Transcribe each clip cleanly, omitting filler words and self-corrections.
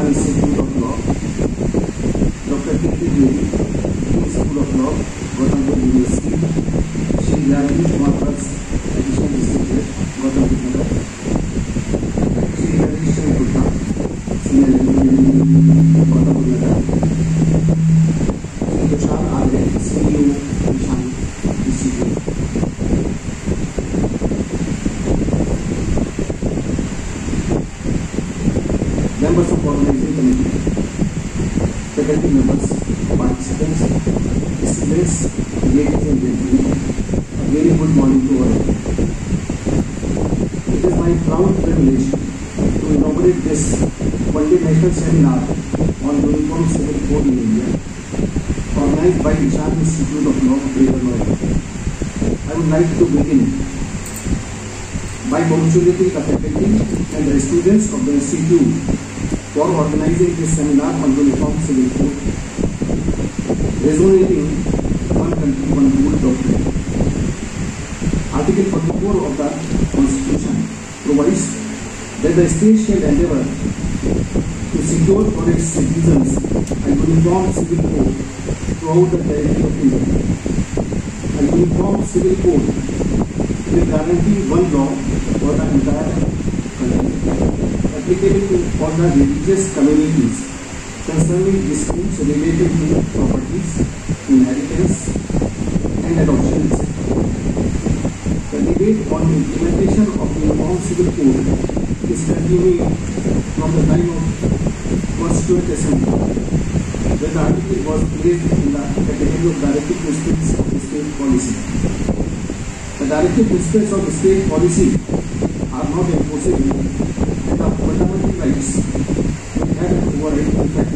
Institute of Law, Dr. K.P. Devi, Dean School of Law, Gautam University, Shri Rajesh Kumar Prakash, Additional District Head, Gautam Nagar, Shri Rajesh Chandra Gupta, Senior Engineer, Gautam Nagar, Shri Tushar Agre, CEO, Nishan Institute. Members of Organizing Committee, faculty members, participants, students, ladies and gentlemen, a very good morning to all. It is my proud privilege to inaugurate this one-day seminar on Uniform Civil Code in India, organized by Nishan Institute of Law, Greater Noida. I would like to begin by congratulating the faculty and the students of the Institute for organizing this seminar on Uniform Civil Code, resonating one country, one rule doctrine. Article 44 of the Constitution provides that the state shall endeavour to secure for its citizens a uniform civil code throughout the territory of India. A uniform civil code will guarantee one law for the entire country, applicable to all the religious communities concerning disputes related to properties, inheritance, and adoption, etc. The debate on the implementation of the Uniform Civil Code is continuing from the time of Constituent Assembly, when the article was placed in the category of directive principles of state policy. The directive principles of state policy are not enforceable, and the fundamental rights will have an override effect.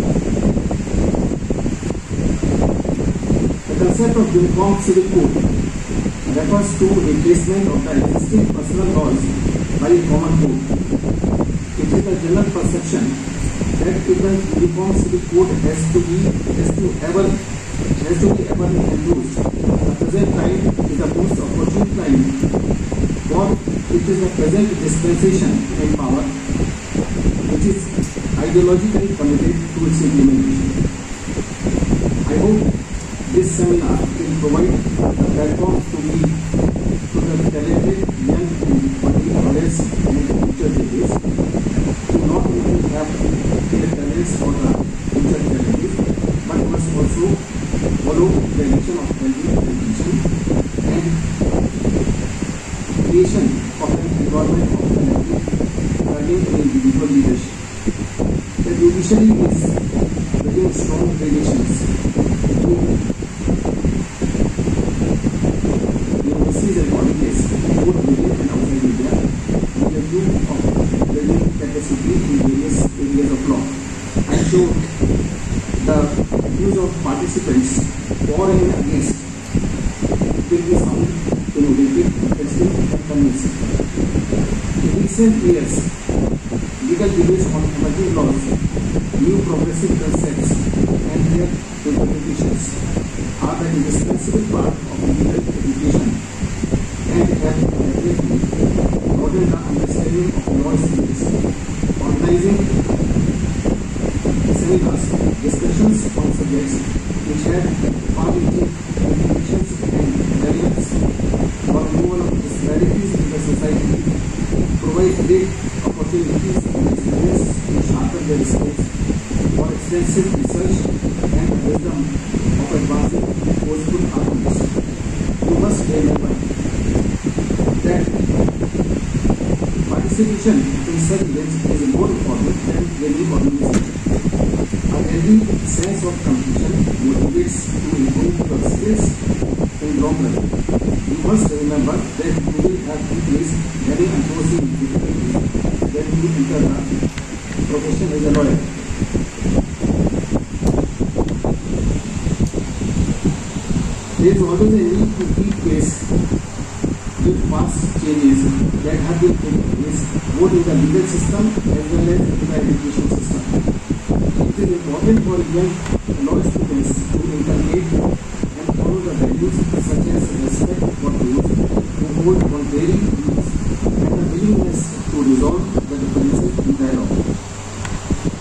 The concept of Uniform Civil Code refers to replacement of the existing personal laws by a common code. It is a general perception that if the Uniform Civil Code has to be ever enforced, the present time is the most opportune time, for it is the present dispensation in power which is ideologically committed to its implementation. I hope this seminar will provide a platform to the talented young and working lawyers and future judges who not only have their talents for the future challenges, but must also follow the direction of healthy education and creation of an environment of collective learning and individual leadership. The judiciary is building strong relations with universities and colleges, both within and outside India, with a view of building capacity in various areas of law. I am sure the views of participants for and against will be sound, innovative, interesting, and convincing. In recent years, legal debates on emerging laws, new progressive concepts, and their implementations are the indispensable part of legal education and have definitely broadened the understanding of law skills. Organizing seminars, discussions on subjects which have far-reaching implications and relevance for removal of disparities in the society provide great opportunities for students to sharpen their skills for extensive research and the wisdom of advancing forceful arguments. You must remember that participation in such events is more important than any organization. A healthy sense of competition motivates to improve your skills in long run. You must remember that you will have to face very unforeseen difficulties when you enter the profession as a lawyer. There is always a need to keep pace with fast changes that have been taking place both in the legal system as well as in the education system. It is important for young law students to integrate and follow the values such as respect for those who hold contrary views and the willingness to resolve the differences in dialogue.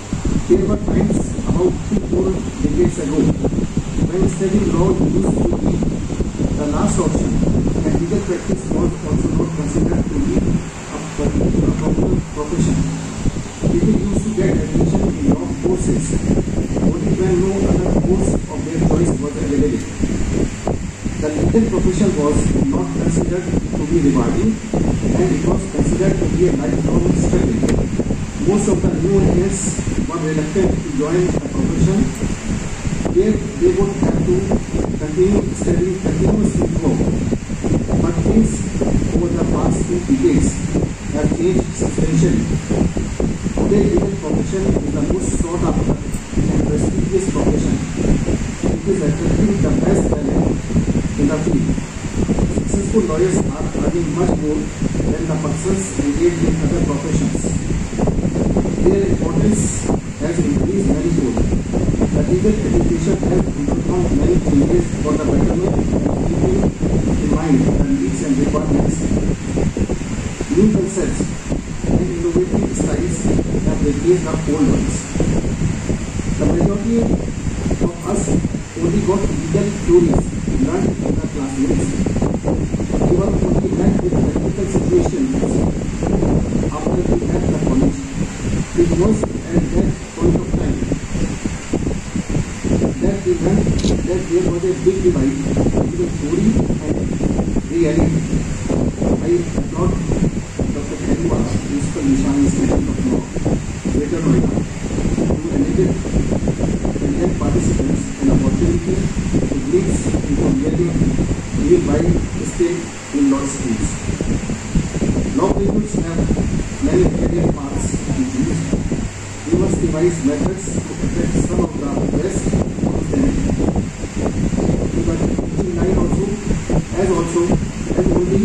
There were times about 3-4 decades ago when studying law used to be the last option, and legal practice was also not considered to be a popular profession. People used to get admission in law courses only when no other course of their choice was available. The legal profession was not considered to be rewarding, and it was considered to be a lifelong struggle. Most of the new entrants were reluctant to join a profession where they would have to continue studying continuously throughout. But things over the past 2 decades have changed substantially. Today, legal profession is the most sought after and prestigious profession. It is attracting the best talent in the field. Successful lawyers are earning much more than the persons engaged in other professions. Their importance has increased manifold. The legal education has undergone many changes for the betterment and keeping in mind the needs and requirements. New concepts and innovative styles have replaced the old ones. The majority of us only got legal theories learned in the classrooms. We were only met with practical situations after we left the college. It was at that point of time that we learned that there was a big divide between theory and reality. I applaud Dr. Khairua, Principal Nishan Institute of Law, Greater Noida, who enabled brilliant participants an opportunity to glimpse into reality given by state in law schools. Law graduates have many career paths to choose. We must devise methods to attract some of the best of them. But teaching line also has only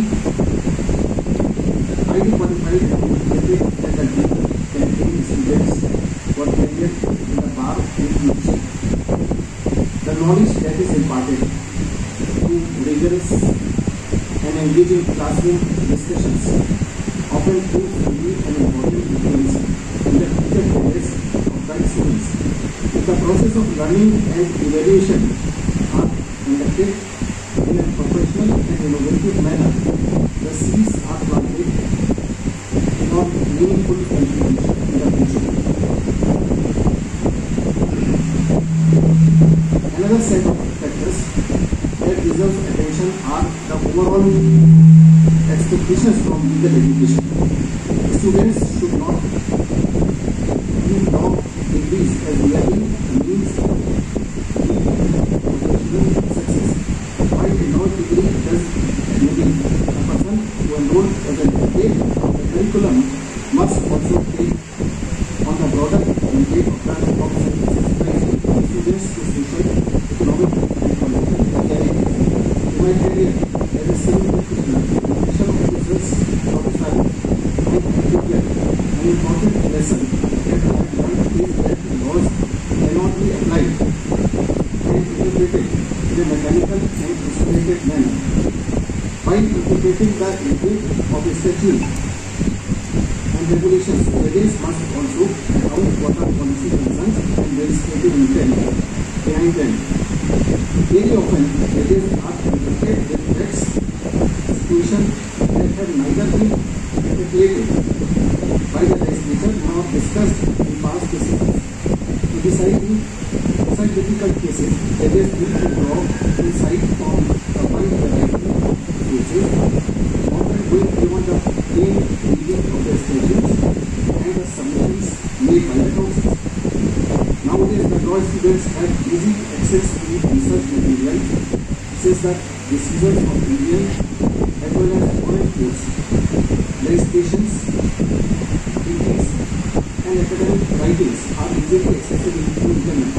highly qualified and motivated faculty can train students for career in the bar and teaching. The knowledge that is imparted through rigorous and engaging classroom discussions often proves to be an important influence in the future careers of the students. If the process of learning and evaluation are conducted in a professional and innovative manner, the seeds are planted for meaningful contribution in the future. Another set of factors that deserves attention are the overall expectations from legal education. Students should not view law degrees as merely a means to professional success. While a law degree does moving, a person who enrolled as an intake of the curriculum must also take on the broader intake of the sensitizing students to social, economic, and political realities. In my career as a civil practitioner, officers, professional, and educator, an important lesson that I have learned is that laws cannot be applied and interpreted in a mechanical and isolated manner. While interpreting the intent of a statute and regulations, judges must also account for the policy concerns and legislative intent behind them. Very often, judges are confronted with facts, situations that have neither been articulated by the legislature nor discussed in past decisions. To decide difficult cases, judges need to draw insight from a wide variety of sources, often going beyond the plain reading of the statutes and the submissions made by the council. Nowadays, the law students have easy access to research material, such as the decisions of Indian as well as foreign courts, legislations, treaties, and academic writings are easily accessible through internet.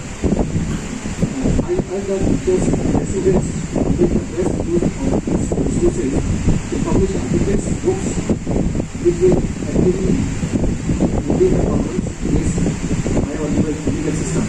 I urge the teachers and students to make the best use of these resources to publish articles, books, which will actively mitigate the problems faced by our legal system.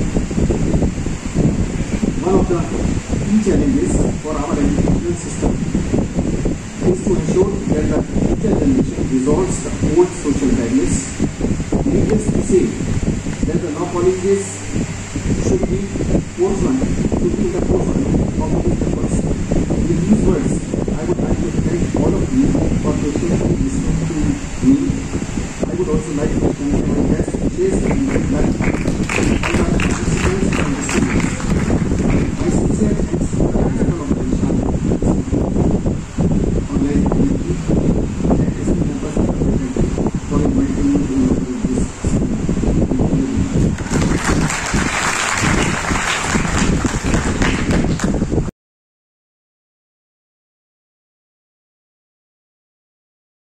One of the key challenges for our educational system is to ensure that the future generation resolves the old social barriers. Needless to say that the law colleges should be forefront, should be in the forefront of these efforts. With these words, I would like to thank all of you for patiently listening to me. I would also like to thank my guests, Chase and Black, and our participants and the students. My sincere